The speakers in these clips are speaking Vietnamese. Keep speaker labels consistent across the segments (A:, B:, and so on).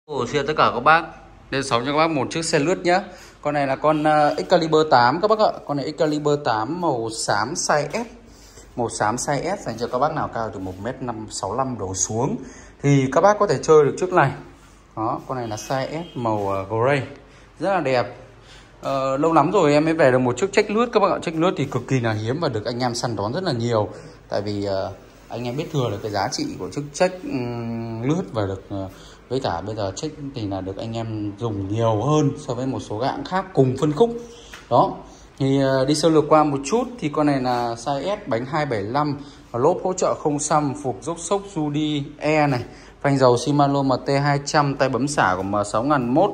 A: Xin tất cả các bác, lên sóng cho các bác một chiếc xe lướt nhé. Con này là con Excalibur 8 các bác ạ. Con này Excalibur 8 màu xám size S. Màu xám size S dành cho các bác nào cao từ 1m65 đổ xuống thì các bác có thể chơi được chiếc này. Đó, con này là size S màu gray, rất là đẹp. Lâu lắm rồi em mới về được một chiếc trách lướt các bác ạ. Trách lướt thì cực kỳ là hiếm và được anh em săn đón rất là nhiều. Tại vì anh em biết thừa là cái giá trị của chiếc trách lướt và được với cả bây giờ trách thì là được anh em dùng nhiều hơn so với một số hãng khác cùng phân khúc. Đó thì đi sơ lược qua một chút thì con này là size S, bánh 275, lốp hỗ trợ không xăm, phục dốc sốc Judy E này, phanh dầu Shimano MT200, tay bấm xả của M6001,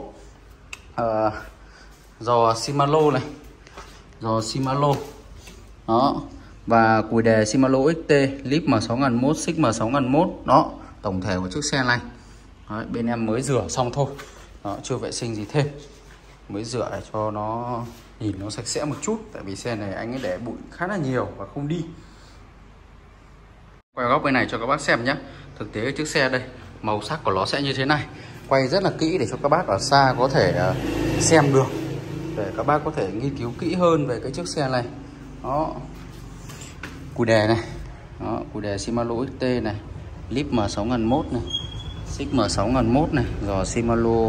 A: giò Shimano này, giò Shimano đó, và cùi đề Shimano XT, lip M6001, xích M6001. Đó, tổng thể của chiếc xe này. Đấy, bên em mới rửa xong thôi. Đó, chưa vệ sinh gì thêm, mới rửa để cho nó nhìn nó sạch sẽ một chút. Tại vì xe này anh ấy để bụi khá là nhiều và không đi. Quay góc bên này cho các bác xem nhé. Thực tế chiếc xe đây, màu sắc của nó sẽ như thế này. Quay rất là kỹ để cho các bác ở xa có thể xem được, để các bác có thể nghiên cứu kỹ hơn về cái chiếc xe này. Đó, cùi đề này, đó, cùi đề Shimano XT này, lip M6001 này, xích M6001 này, rồi Shimano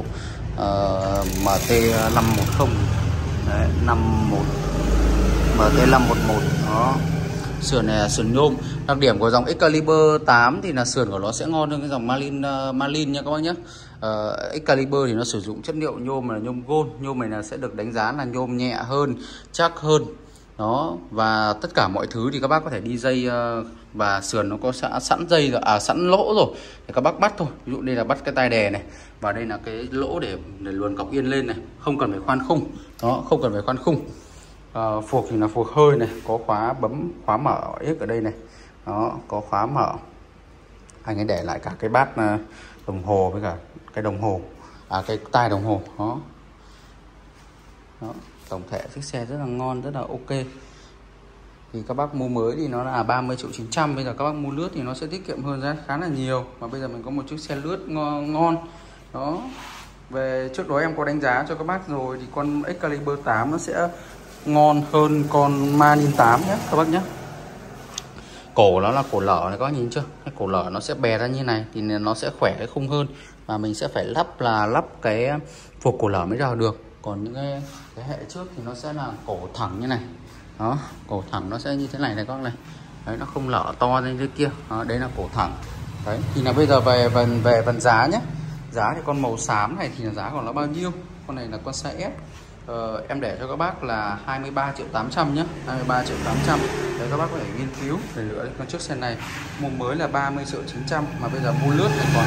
A: MT510 đấy, 51 MT511. Đó, sườn này là sườn nhôm. Đặc điểm của dòng Excalibur 8 thì là sườn của nó sẽ ngon hơn cái dòng Marlin nha các bác nhé. Excalibur thì nó sử dụng chất liệu nhôm là nhôm gold. Nhôm này là sẽ được đánh giá là nhôm nhẹ hơn, chắc hơn. Đó, và tất cả mọi thứ thì các bác có thể đi dây và sườn nó có sẵn dây rồi, sẵn lỗ rồi để các bác bắt thôi. Ví dụ đây là bắt cái tai đè này, và đây là cái lỗ để luồn cọc yên lên này, không cần phải khoan khung. Đó, không cần phải khoan khung. Phuộc thì là phuộc hơi này, có khóa bấm khóa mở X ở đây này. Đó, có khóa mở. Anh ấy để lại cả cái bát đồng hồ với cả cái đồng hồ, cái tai đồng hồ. Đó. Đó, tổng thể chiếc xe rất là ngon, rất là ok. Thì các bác mua mới thì nó là 30.900.000, bây giờ các bác mua lướt thì nó sẽ tiết kiệm hơn ra khá là nhiều. Mà bây giờ mình có một chiếc xe lướt ngon. Đó, về trước đó em có đánh giá cho các bác rồi thì con Excalibur 8 nó sẽ ngon hơn con Marlin 8 nhé các bác nhé. Cổ nó là cổ lở này, các bác nhìn chưa? Cái cổ lở nó sẽ bè ra như này thì nó sẽ khỏe cái khung hơn, và mình sẽ phải lắp cái phuộc cổ lở mới vào được. Còn những cái hệ trước thì nó sẽ là cổ thẳng như này. Đó, cổ thẳng nó sẽ như thế này các bác này. Đấy, nó không lở to lên dưới kia. Đó, đấy là cổ thẳng. Đấy, thì là bây giờ về phần giá nhé. Giá thì con màu xám này thì là giá của nó bao nhiêu? Con này là con size S. Em để cho các bác là 23.800.000 nhé, 23.800.000. Đấy, các bác có thể nghiên cứu để lựa con chiếc xe này. Mua mới là 30.900.000 mà bây giờ mua lướt thì còn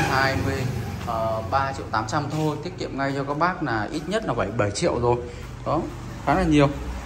A: 23.800.000 thôi, tiết kiệm ngay cho các bác là ít nhất là 7 triệu rồi. Đó, khá là nhiều.